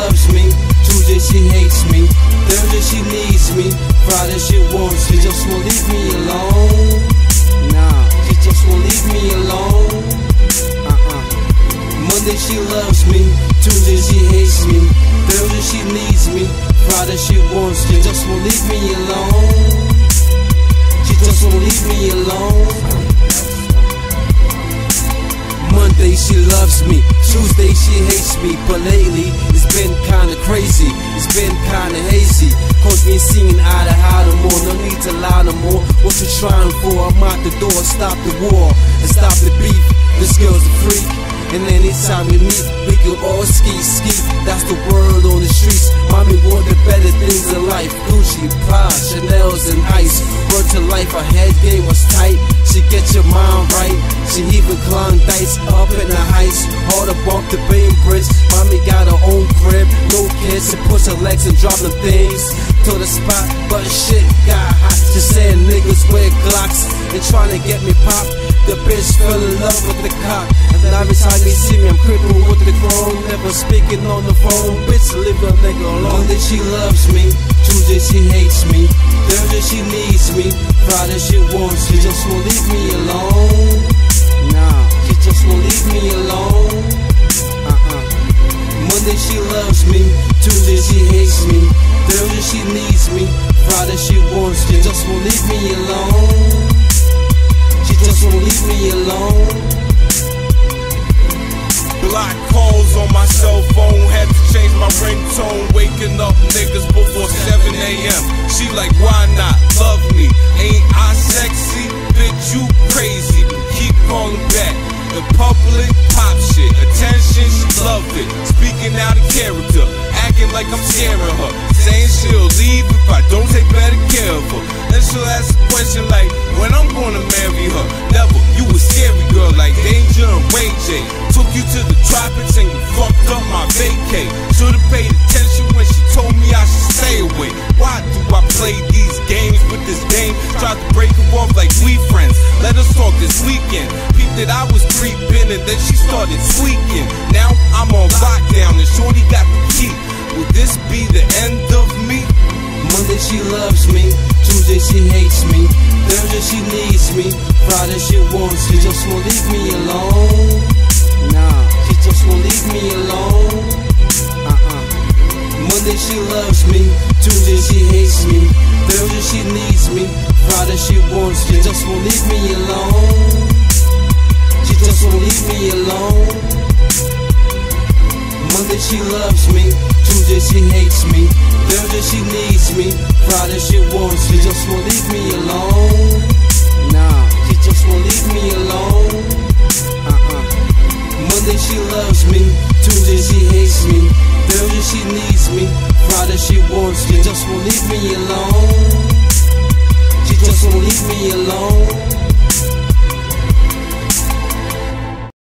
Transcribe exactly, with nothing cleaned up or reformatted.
loves me. Tuesday she hates me. Thursday she needs me. Friday she wants me. She just won't leave me alone. Nah, she just won't leave me alone. Uh-uh. Monday she loves me. Tuesday she hates me. Thursday she needs me. Friday she wants me. She just won't leave me alone. She just won't leave me alone. Monday she loves me, Tuesday she hates me. But lately it's been kinda crazy, it's been kinda hazy. Cause we ain't seeing eye to eye no more, no need to lie no more. What you trying for? I'm out the door, stop the war and stop the beef. This girl's a freak, and anytime we meet, we can all ski, ski. That's the word on the streets. Mommy want the better things in life. Gucci, Prada, Chanel's and ice. Word to life, her head game was tight. She get your mind right. She even climbed dice up in the heights. Hard to walk the Bay Bridge. Mommy got her own crib, no kids. She push her legs and drop them things to the spot, but shit got hot. She said niggas wear Glocks and trying to get me popped. The bitch fell in love with the cop, and then every time they see me, I'm crippled with the chrome. Never speaking on the phone, bitch, leave a nigga alone. Monday she loves me, Tuesday she hates me. Thursday she needs me, Friday she wants me. She just won't leave me alone. Nah, she just won't leave me alone. Uh-uh. Monday she loves me, Tuesday she hates me. Thursday she needs me, Friday she wants me. She just won't leave me alone. She just won't leave me alone. Block calls on my cell phone, had to change my ringtone. Waking up niggas before seven A M She like, why not? Love me, ain't I sexy? Bitch, you crazy, keep calling back. In public, pop shit, attention, she love it. Speaking out of character, acting like I'm scaring her. Saying she'll leave if I don't take better care of her. Then she'll ask a question like, when I'm gonna marry her? Never, you a scary girl like Danger and Ray J. Took you to the tropics and you fucked up my vacay. Should've paid attention when she told me I should stay away. Why do I play these games with this game? Tried to break her off like we friends. Let us talk this weekend. Peep that I was creeping and then she started tweaking. Now I'm on lockdown and shorty got the key. Will this be the end of me? Monday she loves me, Tuesday she hates me. Thursday she needs me, Friday she wants me. She just won't leave me alone. Nah, she just won't leave me alone. Uh-uh. Monday she loves me, Tuesday she hates me. Thursday she needs me, Friday she wants me. She just won't leave me alone. She just won't leave me alone. Monday she loves me, Tuesday she hates me. Thursday she needs me, Friday she wants me. She just won't leave me alone. Nah, she just won't leave me alone. Uh-uh. Monday she loves me, Tuesday she hates me. Thursday she needs me, Friday she wants me. She just won't leave me alone. She just won't leave me alone.